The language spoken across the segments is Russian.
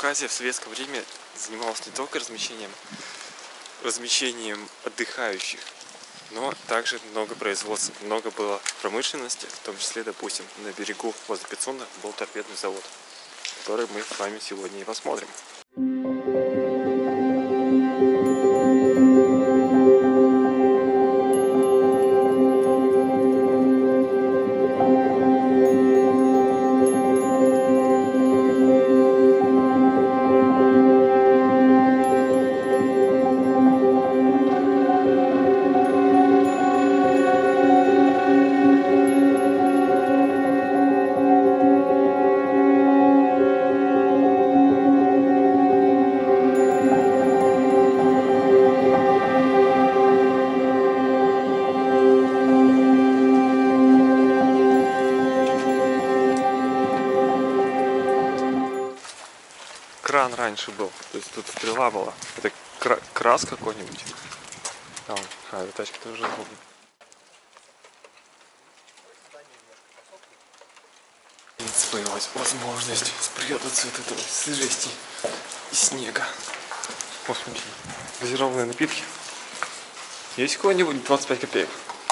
Абхазия в советское время занималась не только размещением отдыхающих, но также много производства, много было промышленности, в том числе, допустим, на берегу возле Пицунда был торпедный завод, который мы с вами сегодня и посмотрим. Кран раньше был, то есть тут стрела была. Это крас какой-нибудь. Эта тачка тоже. Появилась возможность спрятаться от этой сырости и снега. Посмотрите, газированные напитки. Есть какой-нибудь 25 копеек?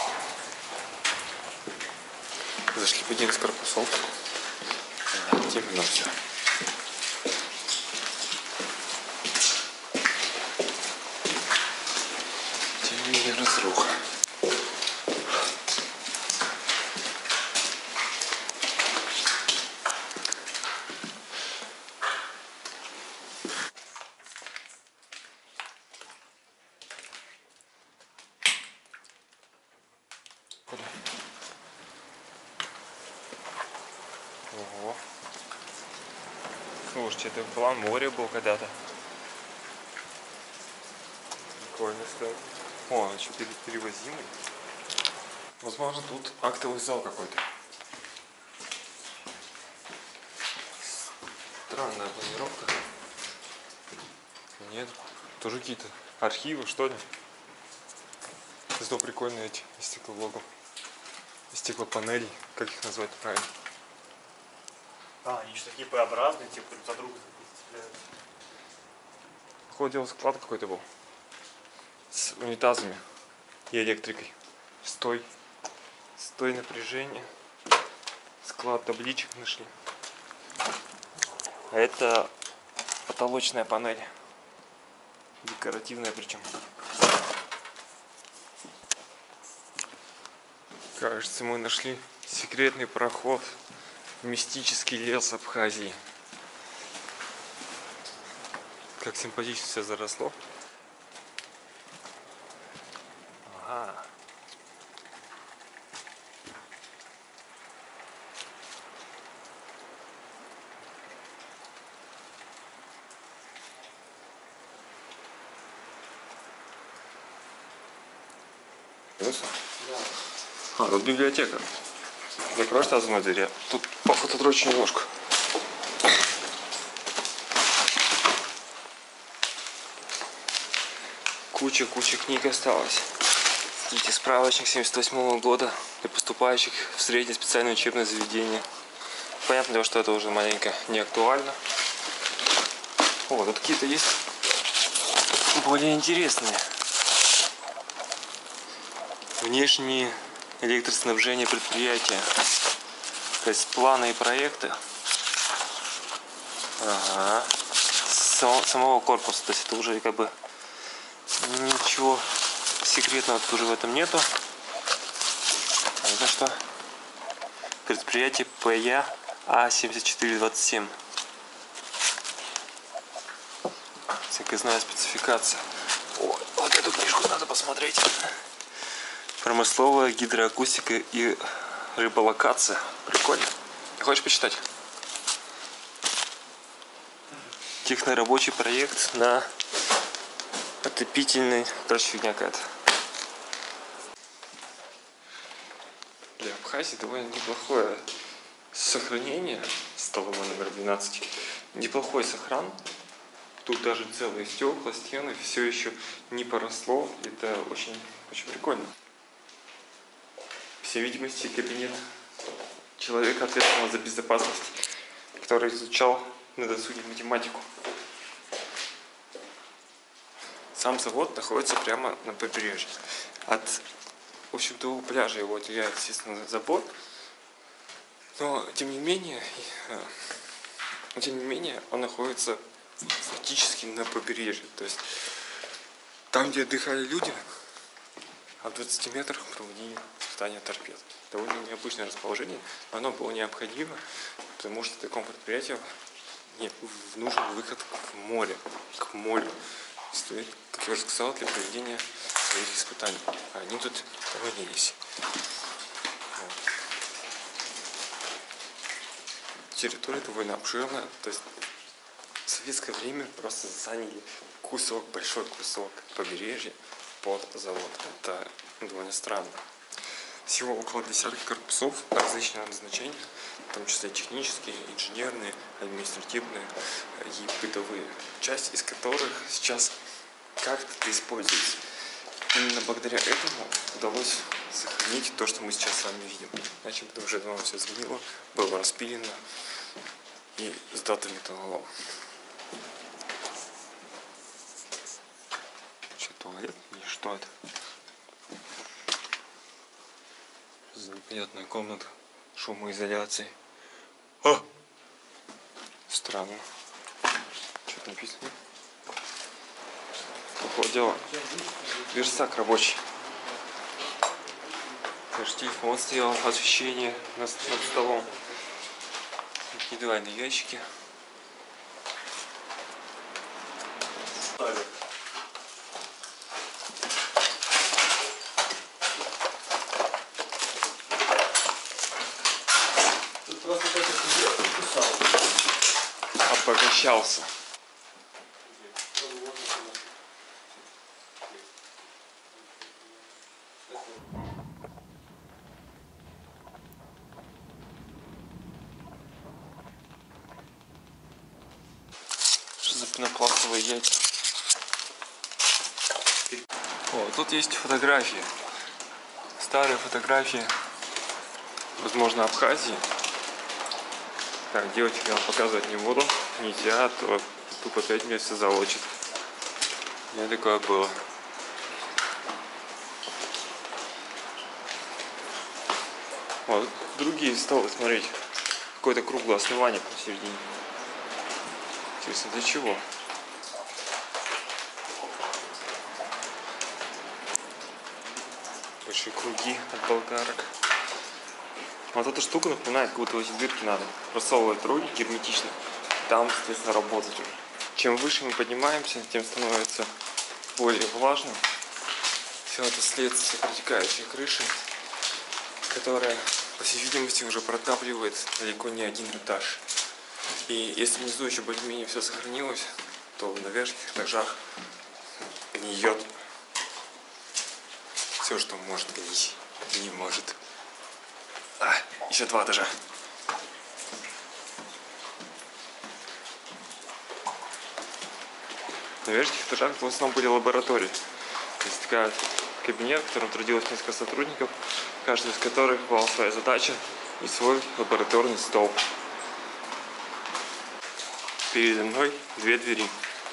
Зашли в один из корпусов. Темно все. Разруха. Ого. Слушайте, это план моря был когда-то. Прикольно стоит. О, еще перевозимый. Возможно, тут актовый зал какой-то. Странная планировка. Нет, тоже какие-то архивы, что ли. Зато прикольные эти стеклоблоков. Стеклопанели, как их назвать правильно? Они же такие П-образные, типа друг за друга цепляются. Походу, склад какой-то был. С унитазами и электрикой. Стой напряжение. Склад табличек нашли. А это потолочная панель. Декоративная причем. Кажется, мы нашли секретный проход в мистический лес Абхазии. Как симпатично все заросло. Ага. Да. Тут библиотека. Закрой сразу на двери. Тут походу дрочь немножко. Куча книг осталось. Видите, справочник 78 года для поступающих в среднее специальное учебное заведение. Понятно, что это уже маленько не актуально. О, тут какие-то есть более интересные. Внешние электроснабжение предприятия. То есть планы и проекты. Ага. Самого корпуса. То есть это уже как бы ничего секретного тут уже в этом нету. А это что? Предприятие ПЯ А7427. Заказная спецификация. О, вот эту книжку надо посмотреть. Промысловая гидроакустика и рыболокация. Прикольно. Не хочешь почитать? Технорабочий проект на отопительный. Короче, фигня какая-то. Для Абхазии довольно неплохое сохранение. Столовая номер 12. Неплохой сохран. Тут даже целые стекла, стены, все еще не поросло. Это очень прикольно. По всей видимости, кабинет человека, ответственного за безопасность, который изучал на досуге математику. Сам завод находится прямо на побережье. От, в общем-то, у пляжа его отделяет, естественно, забор. Но, тем не менее, он находится фактически на побережье. То есть, там, где отдыхали люди, а в 20 метрах проводили испытания торпед. Довольно необычное расположение, но оно было необходимо, потому что такому предприятию нужен выход к морю. Стоит, как я уже сказал, для проведения своих испытаний. А они тут проводились. Вот. Территория довольно обширная, то есть в советское время просто заняли большой кусок побережья под завод. Это довольно странно. Всего около десятка корпусов различного назначения, в том числе технические, инженерные, административные и бытовые, часть из которых сейчас как-то используется. Именно благодаря этому удалось сохранить то, что мы сейчас с вами видим. Иначе бы уже давно все сгнило, было распилено и сдато металлолом. Что, туалет? Или что это? За непонятная комната шумоизоляции. Странно. Что-то написано. Какое дело? Верстак рабочий. Даже телефон сделал, освещение над столом. Индивидуальные ящики. Тут просто кто-то сидел и писал. Обогащался. Что за пенопластовые яйца? О, тут есть фотографии. Старые фотографии, возможно, Абхазии. Так, девочек я вам показывать не буду. Нельзя, а то тупо 5 месяцев залочит. У меня такое было. Вот, другие столы, смотрите. Какое-то круглое основание посередине. Интересно, для чего? Большие круги от болгарок. Вот эта штука напоминает, как будто в эти дырки надо просовывать руки герметично. Там, соответственно, работать уже. Чем выше мы поднимаемся, тем становится более влажным. Все это следствие протекающей крыши, которая, по всей видимости, уже протапливает далеко не один этаж. И если внизу еще более-менее все сохранилось, то на верхних этажах гниет все, что может гнить. Не может. Еще 2 этажа. На верхних этажах в основном были лаборатории. То есть такая кабинет, в котором трудилось несколько сотрудников, каждый из которых была своя задача и свой лабораторный стол. Передо мной 2 двери.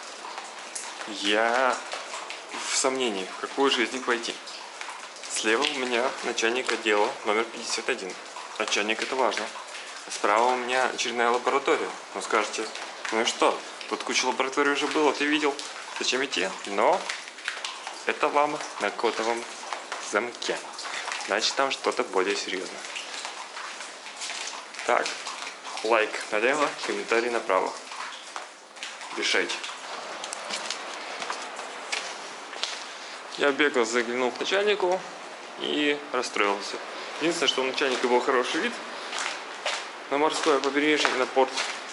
Я в сомнении, в какую же из них пойти. Слева у меня начальник отдела номер 51. Начальник — это важно. Справа у меня очередная лаборатория. Ну скажете, ну и что? Тут куча лабораторий уже было, ты видел. Зачем идти? Но это лама на кодовом замке. Значит, там что-то более серьезное. Так, лайк налево, комментарий направо. Решайте. Я бегал, заглянул к начальнику и расстроился. Единственное, что у начальника был хороший вид на морское побережье и на порт.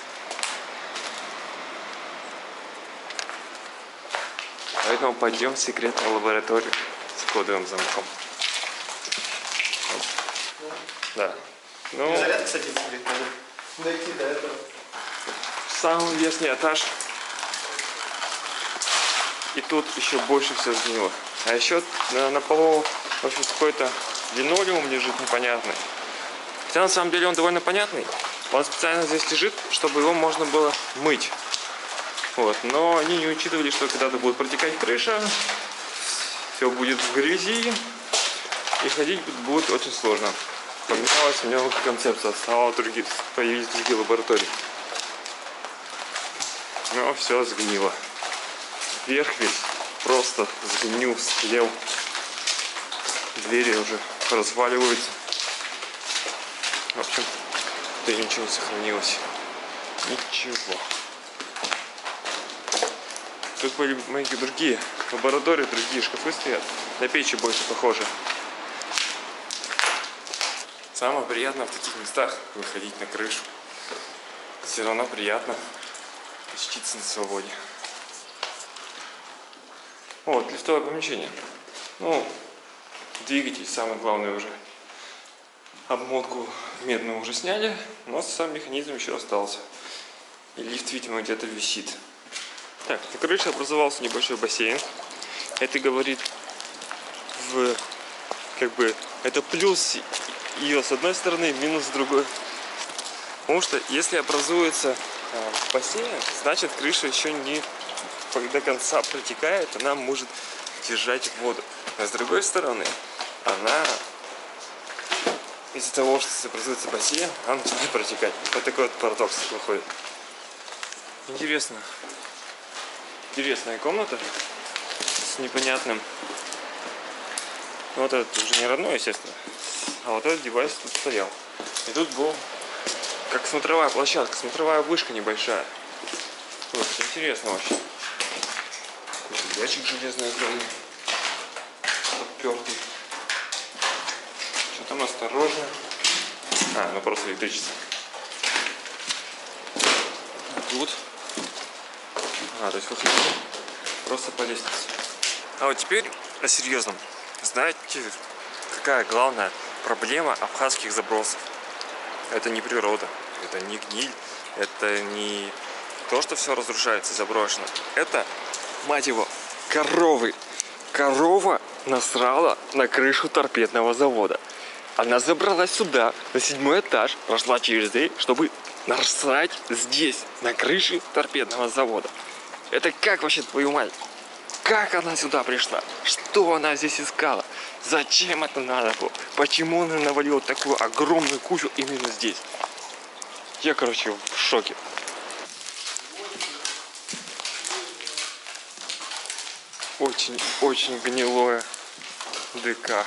Поэтому пойдем в секретную лабораторию с кодовым замком. Вот. Да. Ну, Заряд, кстати, тебе надо дойти до этого. Самый верхний этаж. И тут еще больше все сгнило. А еще на полу, в общем, какой-то линолеум лежит непонятный. Хотя на самом деле он довольно понятный. Он специально здесь лежит, чтобы его можно было мыть. Вот. Но они не учитывали, что когда-то будет протекать крыша, все будет в грязи, и ходить будет очень сложно. Поменялась немного концепция, появились другие лаборатории. Но все сгнило. Верх весь просто сгнил, слел. Двери уже разваливаются. В общем, тут ничего не сохранилось. Ничего. Тут были маленькие другие лаборатории, другие шкафы стоят. На печи больше похоже. Самое приятное в таких местах выходить на крышу. Все равно приятно очутиться на свободе. Вот, лифтовое помещение. Ну, двигатель, самое главное уже. Обмотку медную уже сняли, но сам механизм еще остался. И лифт, видимо, где-то висит. Так, на крыше образовался небольшой бассейн. Это говорит это плюс ее с одной стороны, минус с другой. Потому что если образуется бассейн, значит крыша еще не до конца протекает, она может держать воду. А с другой стороны, она из-за того, что образуется бассейн, она начинает протекать. Вот такой вот парадокс выходит. Интересно. Интересная комната с непонятным. Вот этот уже не родной, естественно. А вот этот девайс тут стоял. И тут был как смотровая площадка, смотровая вышка небольшая. Вот, интересно очень. Ящик железный огромный. Подпертый. Что там осторожно. Ну просто электричество. Тут. То есть выход просто по лестнице. А вот теперь о серьезном. Знаете, какая главная проблема абхазских забросов? Это не природа, это не гниль, это не то, что все разрушается, заброшено. Это, мать его, коровы. Корова насрала на крышу торпедного завода. Она забралась сюда, на 7-й этаж, прошла через дверь, чтобы насрать здесь, на крыше торпедного завода. Это как вообще, твою мать? Как она сюда пришла? Что она здесь искала? Зачем это надо было? Почему она навалила такую огромную кучу именно здесь? Я, короче, в шоке. Очень гнилое ДК.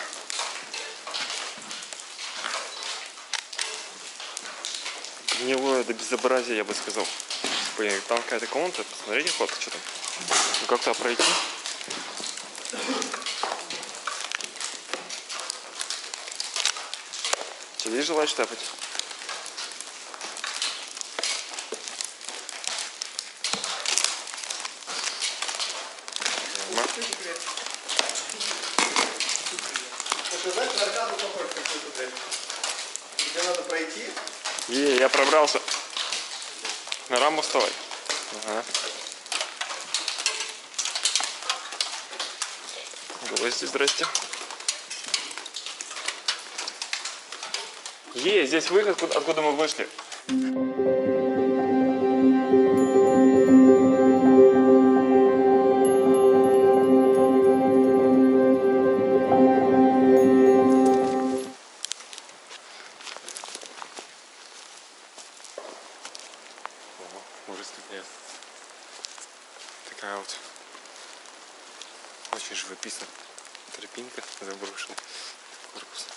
Гнилое до безобразия, я бы сказал. Блин, там какая-то комната, посмотрите фотку, что там. Ну как туда пройти? Тебе желаешь тапать? Это знаешь, на аркаду похож какой-то, блядь. Где надо пройти? Я пробрался. На раму вставай. Ага. Гости, здрасте. Здесь выход, откуда мы вышли. Такая вот очень живописная тропинка заброшенная в корпус.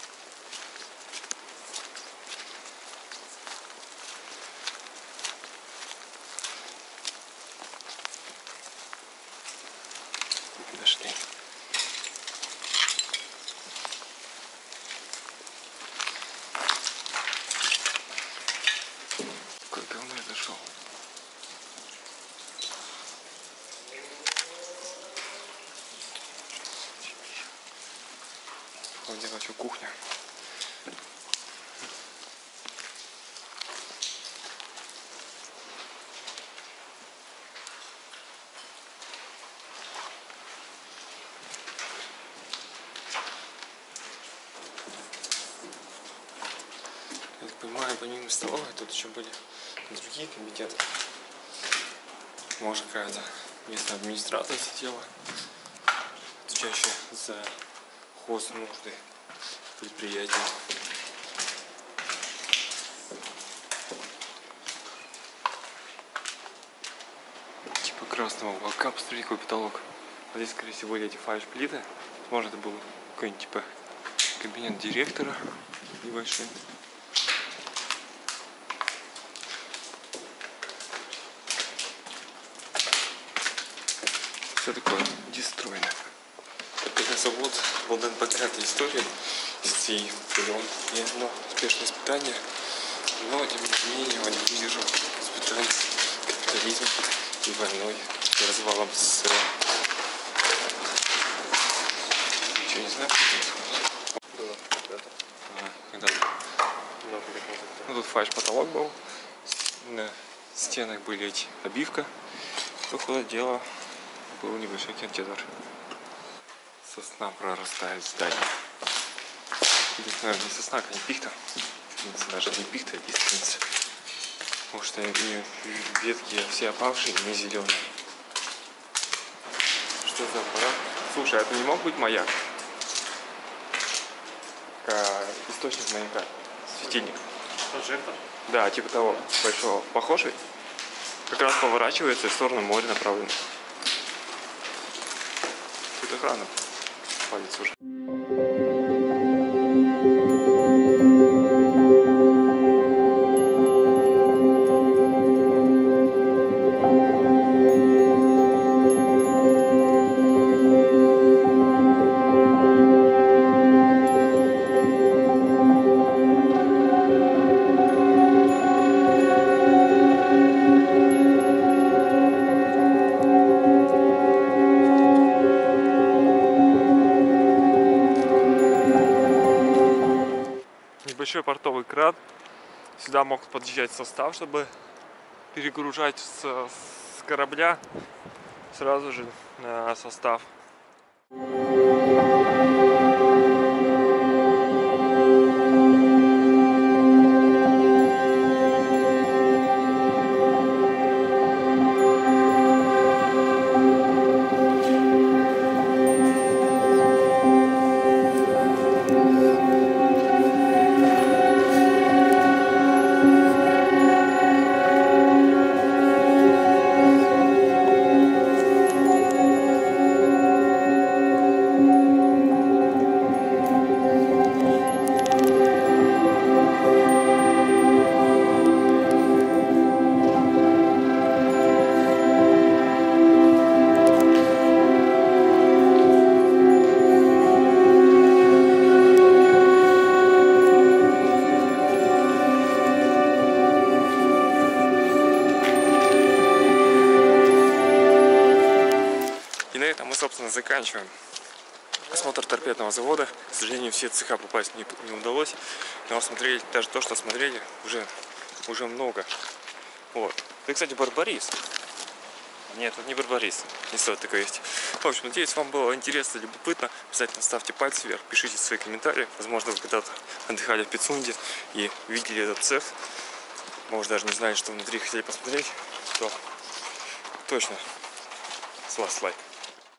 Дошли. Какое говно я зашел. Вот где вообще кухня. Я так понимаю, помимо столовой тут еще были другие комитеты. Может, какая-то местная администрация сидела, отвечающая за хознужды предприятия. Типа красного уголка посмотрите, какой потолок. А здесь, скорее всего, были эти фальш-плиты. Может, это был какой-нибудь типа кабинет директора небольшой. Все такое дестроено. Это завод был дан богатой историей из всей пилен и одно успешное испытание. Но тем не менее я не вижу испытаний капитализма и войной и развалом СССР. Ничего не знаю, что происходит. Было когда-то. Когда-то. Много лет назад. Ну, тут фальш-потолок был. На стенах были эти обивка. По ходу дела был небольшой кинотеатр. Сосна прорастает в здании. Здесь, наверное, не сосна, а не пихта. Даже не пихта, а искренница. Потому что ветки все опавшие, не зеленые. Что за аппарат? Слушай, это не мог быть маяк? Источник маяка. Светильник. Прожектор? Да, типа того большого. Похожий? Как раз поворачивается в сторону моря направленно. Тут охрана палец уже. Небольшой портовый кран. Сюда мог подъезжать состав, чтобы перегружать с корабля сразу же на состав. И на этом мы, собственно, заканчиваем осмотр торпедного завода. К сожалению, все цеха попасть не удалось. Но смотреть даже то, что смотрели, уже много. Вот. Это, кстати, Барбарис. Нет, это не Барбарис. Не стоит такое есть. В общем, надеюсь, вам было интересно, любопытно. Обязательно ставьте пальцы вверх, пишите свои комментарии. Возможно, вы когда-то отдыхали в Пицунде и видели этот цех. Может, даже не знали, что внутри, хотели посмотреть. То точно с вас лайк.